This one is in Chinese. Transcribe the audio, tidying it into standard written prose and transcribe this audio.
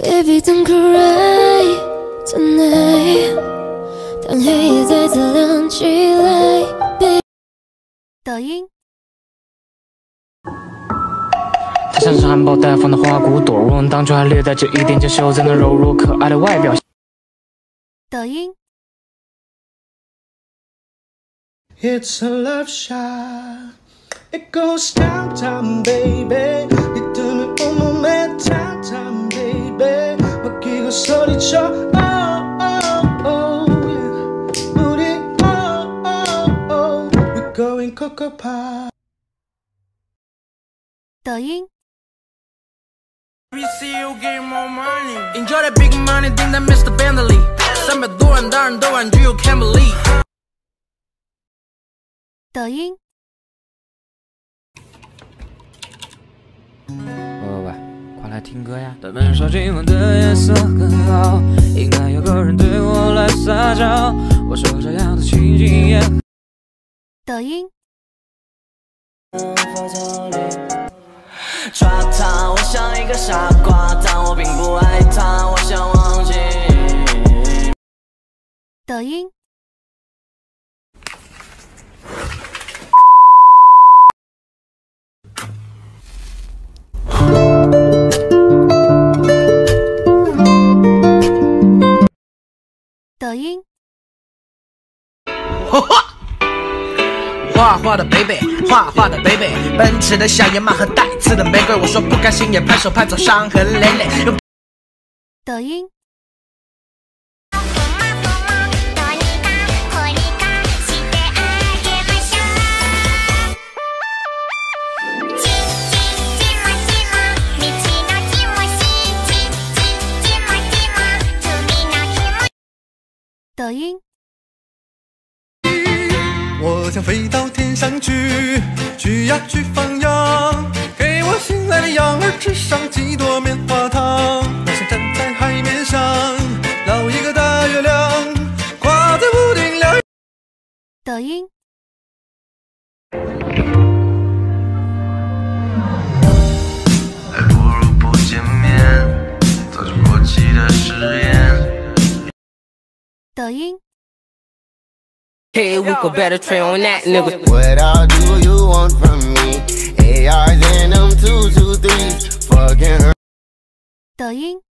Baby don't cry tonight， 当黑夜再次亮起来。 抖音。 它像是含苞待放的花骨朵，若能当初还略带着一点娇羞，才能柔弱可爱的外表。 抖音。 It's a love shot, it goes downtown, baby. 네 눈을 온몸에 downtown, baby. 맡기고 소리쳐, oh, oh, oh, yeah. 우리, oh, oh, oh, we're going cocoa pop. 抖音。 Enjoy that big money, think that Mr. Bentley. 300多万大人都玩具 ，You can't believe. 抖音。 喂，快来听歌呀！他们说今晚的夜色很好，应该有个人对我来撒娇。我说这样的情景也。 抖音。 抓他，我像一个傻瓜，但我并不爱他，我想忘记。 抖音。抖音。 画画的 baby， 画画的 baby， 奔驰的小野马和带刺的玫瑰，我说不甘心也拍手拍走，伤痕累累。 抖音。抖音。 我想飞到天上去，去呀去放羊，给我心爱的羊儿吃上几朵棉花糖。我想站在海面上，捞一个大月亮，挂在屋顶亮。 抖音。 还不如不见面，做出过期的誓言。 抖音。 Hey, we go better train on that, nigga. What I'll do you want from me? ARs and them 223s, fucking her. 抖音。